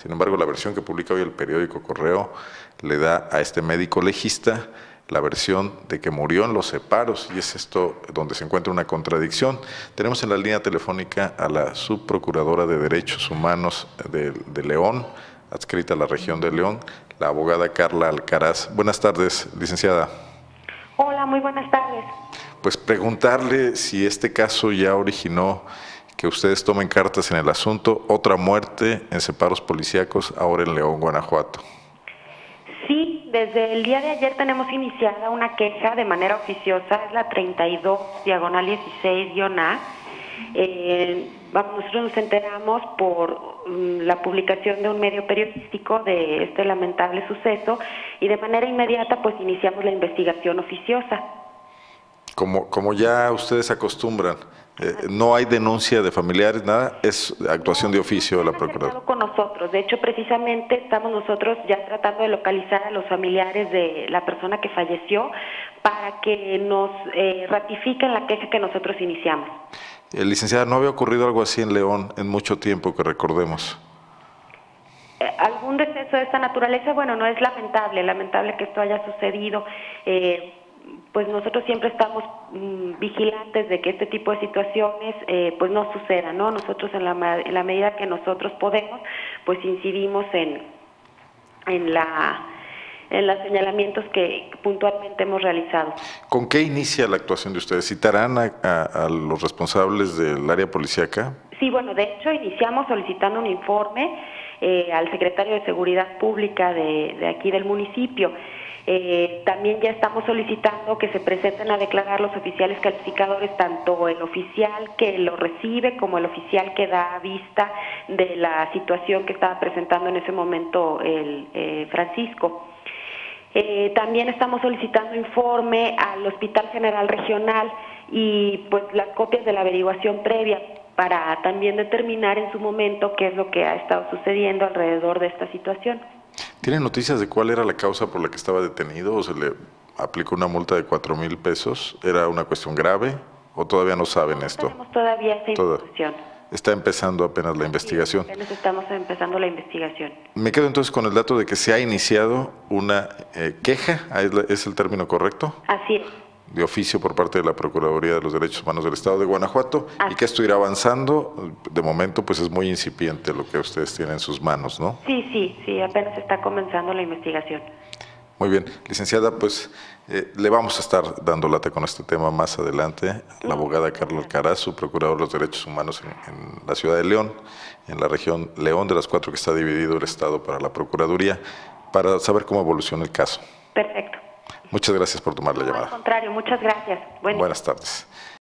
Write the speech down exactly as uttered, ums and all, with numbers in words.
Sin embargo, la versión que publica hoy el periódico Correo le da a este médico legista la versión de que murió en los separos, y es esto donde se encuentra una contradicción. Tenemos en la línea telefónica a la subprocuradora de Derechos Humanos de, de León, adscrita a la región de León, la abogada Carla Alcaraz. Buenas tardes, licenciada. Hola, muy buenas tardes. Pues preguntarle si este caso ya originó que ustedes tomen cartas en el asunto, otra muerte en separos policíacos ahora en León, Guanajuato. Sí, desde el día de ayer tenemos iniciada una queja de manera oficiosa, es la treinta y dos, diagonal dieciséis guión A. Eh, nosotros nos enteramos por um, la publicación de un medio periodístico de este lamentable suceso y de manera inmediata pues iniciamos la investigación oficiosa. Como, como ya ustedes acostumbran, eh, no hay denuncia de familiares, nada, es actuación de oficio de la Procuraduría. Con nosotros, de hecho precisamente estamos nosotros ya tratando de localizar a los familiares de la persona que falleció para que nos eh, ratifiquen la queja que nosotros iniciamos. Eh, licenciada, ¿no había ocurrido algo así en León en mucho tiempo que recordemos? Eh, ¿Algún deceso de esta naturaleza? Bueno, no es lamentable, lamentable que esto haya sucedido. Eh, pues nosotros siempre estamos mmm, vigilantes de que este tipo de situaciones eh, pues no sucedan, ¿no? Nosotros en la, en la medida que nosotros podemos, pues incidimos en, en, la, en los señalamientos que puntualmente hemos realizado. ¿Con qué inicia la actuación de ustedes? ¿Citarán a, a, a los responsables del área policíaca? Sí, bueno, de hecho iniciamos solicitando un informe eh, al secretario de Seguridad Pública de, de aquí del municipio. Eh, también ya estamos solicitando que se presenten a declarar los oficiales calificadores, tanto el oficial que lo recibe como el oficial que da vista de la situación que estaba presentando en ese momento el eh, Francisco. Eh, también estamos solicitando informe al Hospital General Regional y pues las copias de la averiguación previa para también determinar en su momento qué es lo que ha estado sucediendo alrededor de esta situación. ¿Tienen noticias de cuál era la causa por la que estaba detenido o se le aplicó una multa de cuatro mil pesos? ¿Era una cuestión grave o todavía no saben no esto? No tenemos todavía esa información. Está empezando apenas la investigación. Sí, apenas estamos empezando la investigación. Me quedo entonces con el dato de que se ha iniciado una eh, queja, ¿es el término correcto? Así es. De oficio por parte de la Procuraduría de los Derechos Humanos del Estado de Guanajuato. Así. Y que esto irá avanzando. De momento pues es muy incipiente lo que ustedes tienen en sus manos, ¿no? Sí, sí, sí, apenas está comenzando la investigación. Muy bien, licenciada, pues eh, le vamos a estar dando lata con este tema más adelante. La abogada Carla Alcaraz, su procurador de los derechos humanos en, en la ciudad de León, en la región León, de las cuatro que está dividido el Estado para la Procuraduría, para saber cómo evoluciona el caso. Perfecto. Muchas gracias por tomar la no, llamada. Al contrario, muchas gracias. Buen Buenas tardes.